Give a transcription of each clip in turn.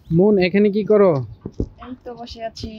মন এখানে কি করো? এই তো বসে আছি।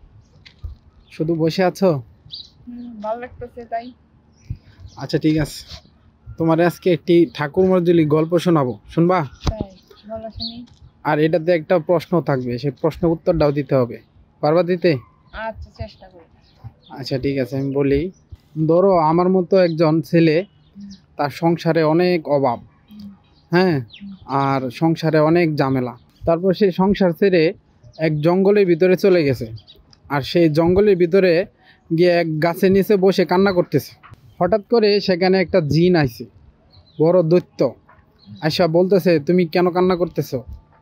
শুধু বসে আছো? ভালো লাগতেছে তাই। আচ্ছা ঠিক আছে, তোমার আজকে একটি ঠাকুর মজুলি গল্প শোনাবো, শুনবা? তাই বলো শুনি। আর এটাতে একটা প্রশ্ন থাকবে, সেই প্রশ্নের উত্তরটাও দিতে হবে। পারবা দিতে? আচ্ছা চেষ্টা করি। আচ্ছা ঠিক আছে, আমি বলি। ধরো আমার মতো একজন ছেলে, তার সংসারে অনেক অভাব, হ্যাঁ, আর সংসারে অনেক ঝামেলা। তারপর সে সংসার ছেড়ে এক জঙ্গলের ভিতরে চলে গেছে। আর সেই জঙ্গলের ভিতরে গিয়ে এক গাছের নিচে বসে কান্না করতেছে। হঠাৎ করে সেখানে একটা জিন আইছে, বড় দৈত্য। আয়সা বলতেছে, তুমি কেন কান্না করতেছো?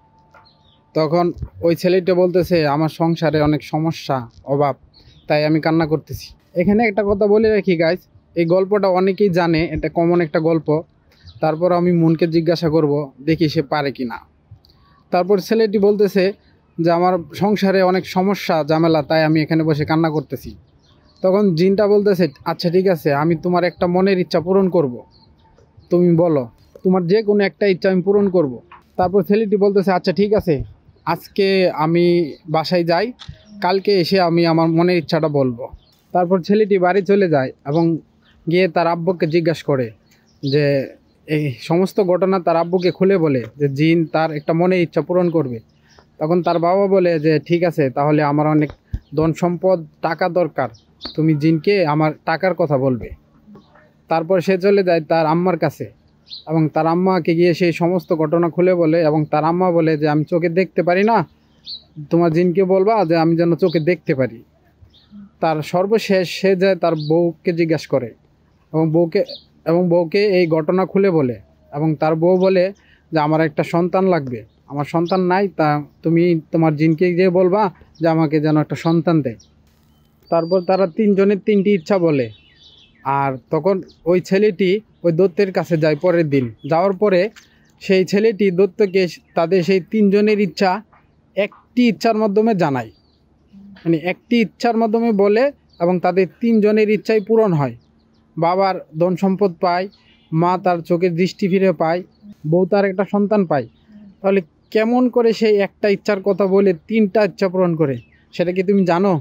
তখন ওই ছেলেটা বলতেছে, আমার সংসারে অনেক সমস্যা, অভাব, তাই আমি কান্না করতেছি। এখানে একটা কথা বলে রাখি গাইস, এই গল্পটা অনেকেই জানে, এটা কমন একটা গল্প। তারপর আমি মনকে জিজ্ঞাসা করব, দেখি সে পারে কি না। তারপর ছেলেটি বলতেছে যে আমার সংসারে অনেক সমস্যা ঝামেলা, তাই আমি এখানে বসে কান্না করতেছি। তখন জিনটা বলতেছে, আচ্ছা ঠিক আছে, আমি তোমার একটা মনের ইচ্ছা পূরণ করব। তুমি বলো, তোমার যে কোনো একটা ইচ্ছা আমি পূরণ করব। তারপর ছেলেটি বলতেছে, আচ্ছা ঠিক আছে, আজকে আমি বাসায় যাই, কালকে এসে আমি আমার মনের ইচ্ছাটা বলবো। তারপর ছেলেটি বাড়ি চলে যায় এবং গিয়ে তার আব্বুকে জিজ্ঞাসা করে যে এই সমস্ত ঘটনা তার আব্বুকে খুলে বলে যে জিন তার একটা মনের ইচ্ছা পূরণ করবে। তখন তার বাবা বলে যে ঠিক আছে, তাহলে আমার অনেক ধন সম্পদ টাকা দরকার, তুমি জিনকে আমার টাকার কথা বলবে। তারপর সে চলে যায় তার আম্মার কাছে এবং তার আম্মাকে গিয়ে সেই সমস্ত ঘটনা খুলে বলে এবং তার আম্মা বলে যে আমি চোখে দেখতে পারি না, তোমার জিনকে বলবা যে আমি যেন চোখে দেখতে পারি। তার সর্বশেষ সে যায় তার বউকে জিজ্ঞাসা করে এবং বউকে এই ঘটনা খুলে বলে এবং তার বউ বলে যে আমার একটা সন্তান লাগবে, আমার সন্তান নাই, তা তুমি তোমার জিনকে গিয়ে বলবা যে আমাকে যেন একটা সন্তান দেয়। তারপর তারা তিনজনের তিনটি ইচ্ছা বলে। আর তখন ওই ছেলেটি ওই দৈত্যের কাছে যায় পরের দিন। যাওয়ার পরে সেই ছেলেটি দৈত্যকে তাদের সেই তিনজনের ইচ্ছা একটি ইচ্ছার মাধ্যমে জানায়, মানে একটি ইচ্ছার মাধ্যমে বলে এবং তাদের তিনজনের ইচ্ছাই পূরণ হয়। বাবার ধন সম্পদ পায়, মা তার চোখের দৃষ্টি ফিরে পায়, বউ তার একটা সন্তান পায়। তাহলে কেমন করে সেই একটা ইচ্ছার কথা বলে তিনটা ইচ্ছা পূরণ করে, সেটা কি তুমি জানো?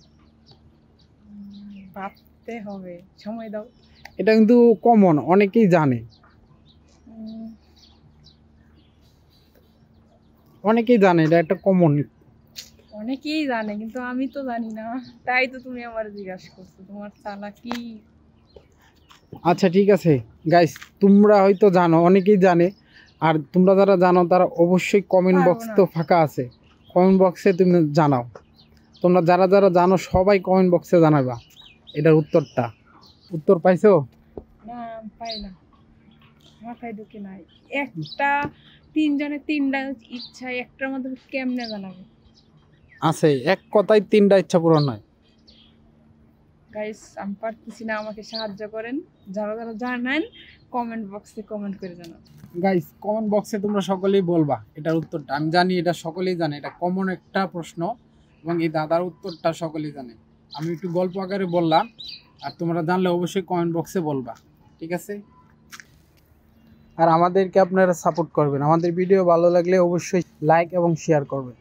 ভাবতে হবে, সময় দাও। এটা কিন্তু কমন, অনেকেই জানে, অনেকেই জানে, এটা একটা কমন। অনেকেই জানে কিন্তু আমি তো জানি না, তাই তো তুমি আমার জিজ্ঞাসা করছো, তোমার চালাকি। আচ্ছা ঠিক আছে গাইস, তোমরা হয়তো জানো, অনেকেই জানে। আর তোমরা যারা জানো তারা অবশ্যই কমেন্ট পারবো বক্স না। তো ফাঁকা আছে, কমেন্ট বক্সে তুমি জানাও। তোমরা যারা যারা জানো সবাই কমেন্ট বক্সে জানাবা এটার উত্তরটা। উত্তর পাইছো? না, পাই না, মাথায় ঢুকে নাই। একটা তিনজনের তিনটা ইচ্ছা একটার মধ্যে কেমনে জানাবে? আছে, এক কথায় তিনটা ইচ্ছা পূরণ হয়। গাইস আমি পারতেছি না, আমাকে সাহায্য করেন। যারা যারা জানেন কমেন্ট বক্সে কমেন্ট করে জানান। গাইস কমেন্ট বক্সে তোমরা সকলেই বলবা এটার উত্তরটা। আমি জানি এটা সকলেই জানে, এটা কমন একটা প্রশ্ন এবং এই দাদার উত্তরটা সকলেই জানে। আমি একটু গল্প আকারে বললাম, আর তোমরা জানলে অবশ্যই কমেন্ট বক্সে বলবা, ঠিক আছে? আর আমাদেরকে আপনারা সাপোর্ট করবেন, আমাদের ভিডিও ভালো লাগলে অবশ্যই লাইক এবং শেয়ার করবেন।